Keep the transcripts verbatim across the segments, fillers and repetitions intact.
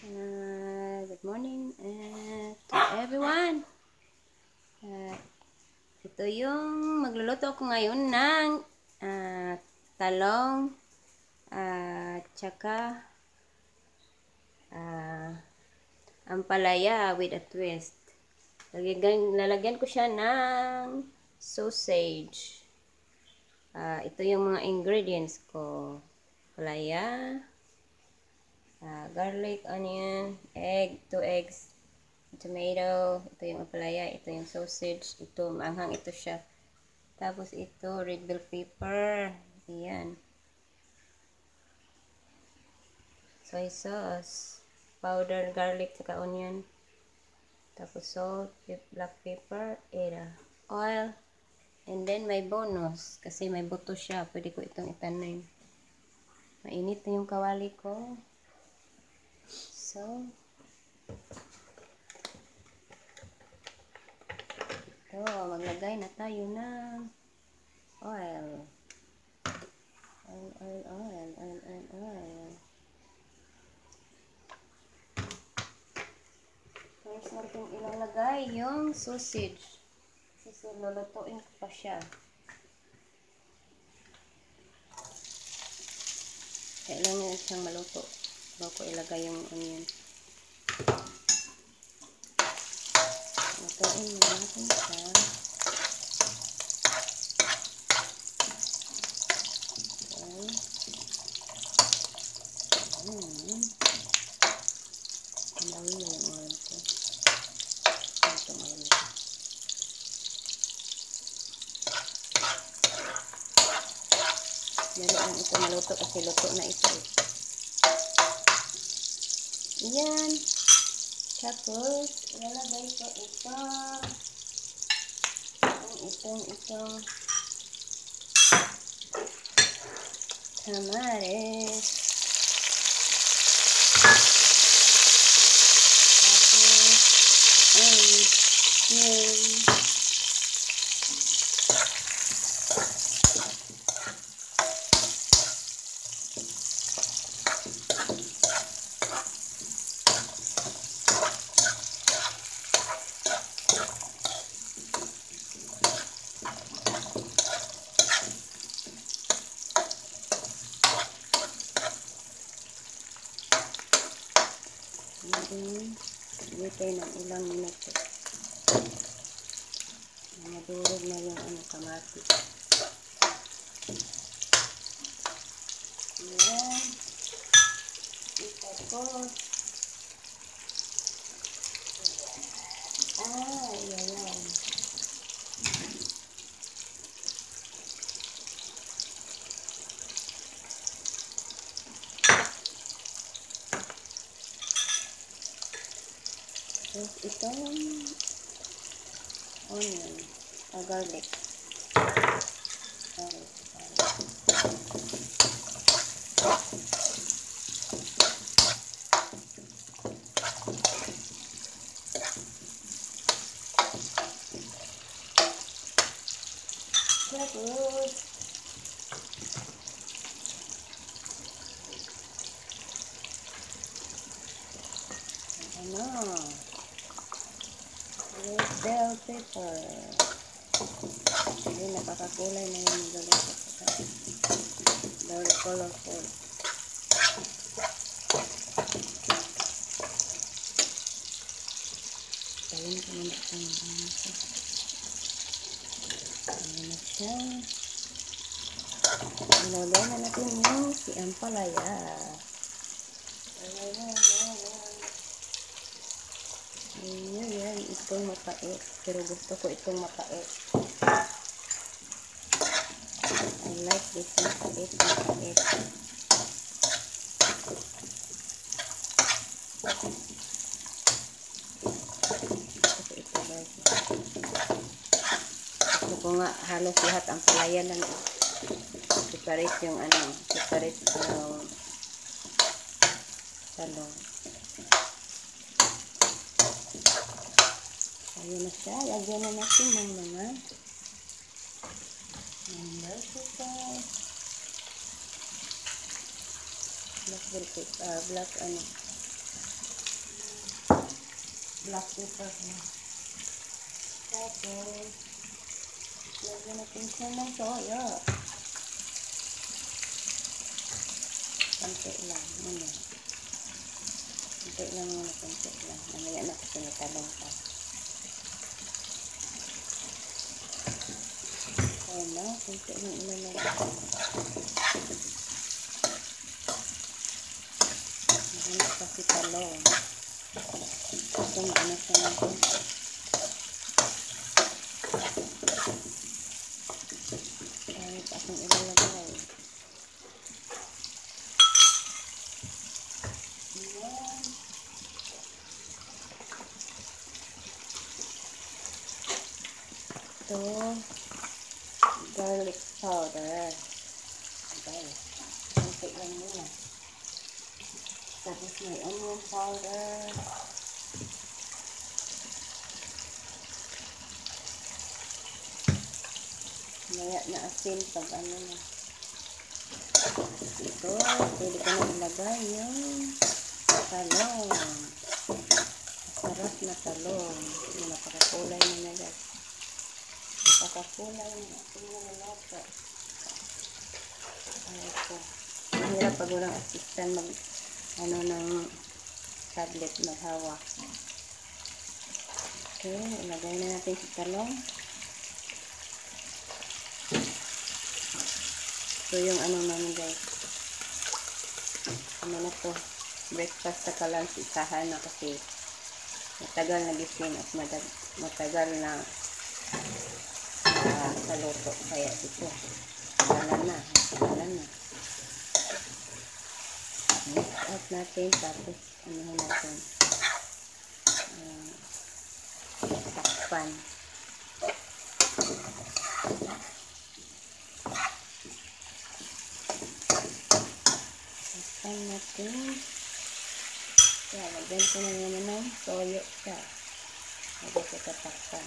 Uh, good morning uh, to everyone. Uh, ito yung magluluto ako ngayon ng uh, talong at uh, tsaka uh, ampalaya with a twist. Lalagyan, lalagyan ko siya ng sausage. Uh, ito yung mga ingredients ko. Ampalaya, uh, garlic, onion, egg, two eggs, tomato, ito yung ampalaya, ito yung sausage, ito, maanghang ito siya. Tapos ito, red bell pepper, ayan. Soy sauce, powdered garlic, saka onion. Tapos salt, black pepper, and oil. And then may bonus, kasi may buto siya, pwede ko itong itanim. Mainit na yung kawali ko. So, ito, maglagay na tayo ng oil. Oil, oil, oil, oil, oil, oil. First natin ilalagay yung sausage. Kasi lulutuin ko pa siya. Kailangan siyang maluto bago ko ilagay yung onion. Lutuin mo natin siya. Okay. Hmm. Malawin na yung oil ko. Ito malawin ko. Dali lang ito maluto kasi luto na ito. Ayan. Tapos, ilalagay ko ito. Itong, itong Jumarie. Tapos, and, yun. Hintay ng ilang minuto. Madurog na yung ano, kamatis. Ayan. Tapos, ah, ayan. Tapos itong onion o garlic. Garlic, garlic. Tapos ano? Red bell pepper. Hindi, napakakulay na yung garlic at very colorful. Tayin ko muna ito. Ayan na siya. Nilagay na natin yung si ampalaya. Ayan, ayan, ayan. Ayan, yan. Itong mapait. Pero gusto ko itong mapait. I like this mapait. Mapait. Kasi ito guys. Gusto ko nga halos lahat ang palaya lang. Separate yung ano. Separate yung talong. Ayan na siya. Lagyan na natin ng mga bellpepper. Black bellpepper. Uh, black ano. black pepper na. Tapos, lagyan natin siya ng soya. Konti lang. Muna. Konti lang muna. Konti lang. Mamaya na kasi natalong pa. Ayan na. Konti lang ilalagay. Mahanap kasi talong. Ito maanap na natin. Ayan pa akong ilalagay. Ayan. Ito. Garlic powder. Okay. Konti lang muna. Tapos may onion powder. Maya na asin pag ano na. Ito, pwede ko na ilagay yung talong. Masarap na talong. Yung napakakulay na na guys. Napakakulay na ating nilalato. Ay ito. Mahirap pag walang assistant mag ano ng tablet maghawak. Okay, ilagay na natin si talong. So, yung ano namin guys. Ano na to? Breakfast sa lunch. Isahan na kasi matagal na gising at matagal na uh, sa luto. Kaya ito. Tagalan na. Tagalan na. Mix out natin. Tapos, ano natin? Uh, takpan. Takpan natin. Kaya, lagyan ko na naman ng toyo siya. Lagyan ko sa takpan.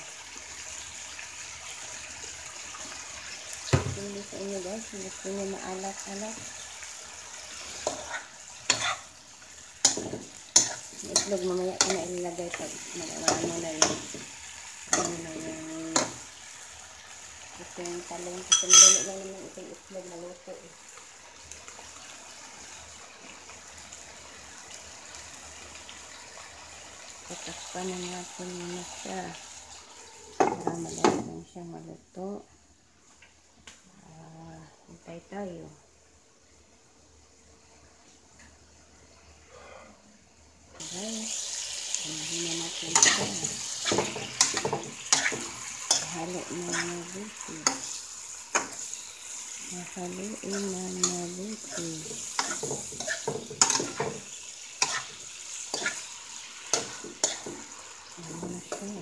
Hindi sa inyo guys. Gusto nyo maalat-alat. Itlog mamaya ko na ilagay pag mag-ano na yun. Ano na yung gusto yung talong. Kasi madali lang naman itong itlog na luto eh. Tatakpan na natin muna siya para madali lang siya maluto. Uh, hintay tayo. Okay. Panahin na natin siya. Halo na mabuti. Mahaluin na mabuti. Ano na siya.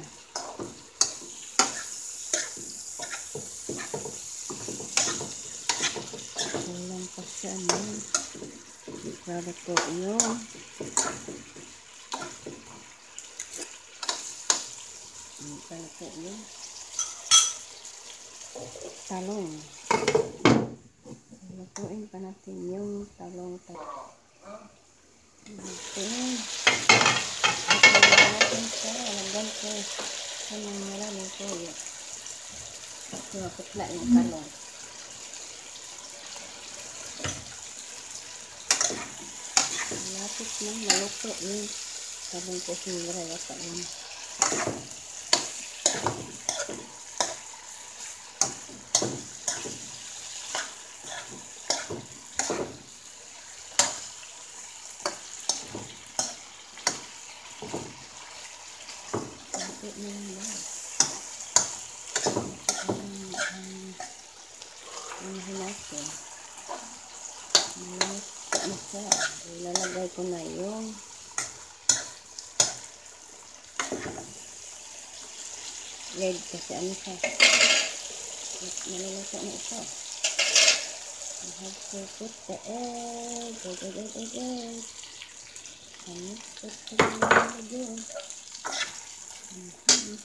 Kulang pa siya na. Para po yun. Para po yun. Talong. Lutuin pa natin yung talong. Lutuin. Lutuin natin siya. Lagyan ko. Anong maraming toyo. Maputla yung talong. Malapit na maluto yung talong ko sinira yata yun. Malapit na yung lahat. Ang hinasin. Malapit na siya. Ilalagay ko na yung egg kasi ano siya. Naluluto na ito. I have to put the egg. Egg, egg, egg, egg, egg. And mix it together again. Mm-hmm.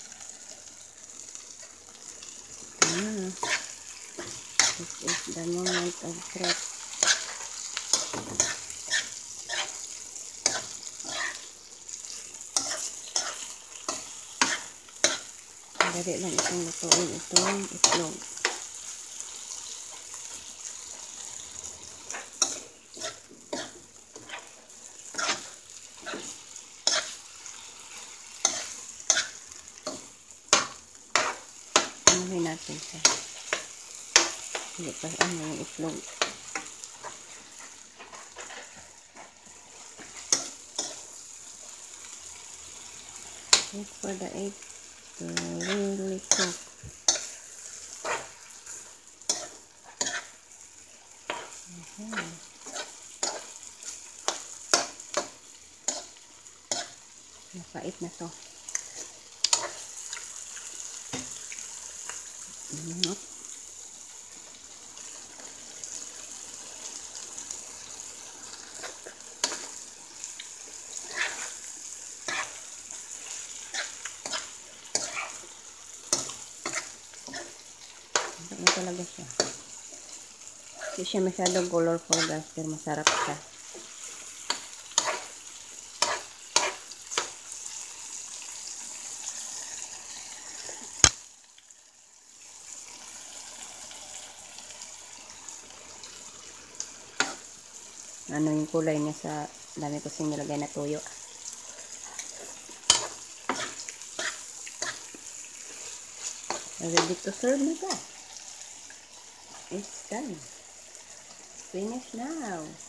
Ah, this is the moment of truth. Dali lang itong lutuin itong itlog. Anuhin natin siya. Hindi pa ano yung itlog. Wait for the egg to really cook. Okay. Napait na to. Mm-hmm. Ano talaga siya. Hindi siya masyadong colorful guys, pero masarap siya. Ano yung kulay niya sa dami ko sing nilagay na tuyo. Ready to serve na ka. It's done. Finish now.